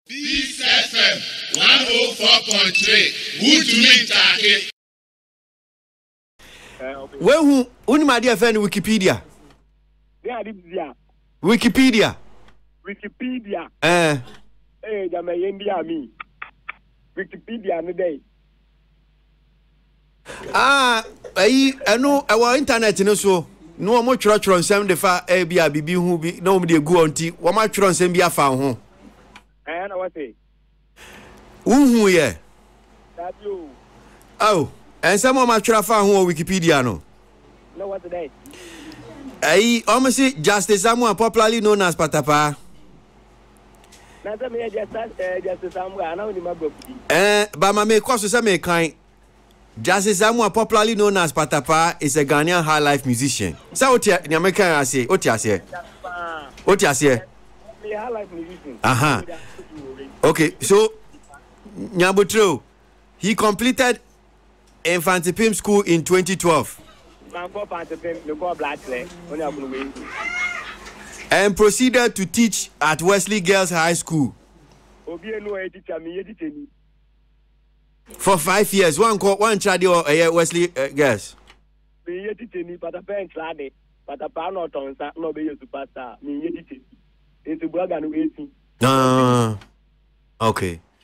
Peace FM 104.3. Wutumi Take. Where unima dia fan Wikipedia? Wikipedia. Jama yendia mi. Wikipedia no day. Our internet no so. No mo chro nsem de fa bia bibi hu bi na o me de gu onti. Wo ma chro nsem bia fa ho. Na what say? Uhu ye. That you. Oh, and some of my trafa who Wikipedia no. No what today? Almost Justice Samuel, popularly known as Patapa. Nasa me Justice Samuel, I know my book. But my make course some kind. Justice Samuel, popularly known as Patapa, is a Ghanaian high life musician. So what the American I say? What you say? What you say? High life musician. Okay, so Nyabutro, he completed Infant Pim School in 2012 and proceeded to teach at Wesley Girls High School for 5 years. One child or Wesley Girls. Okay.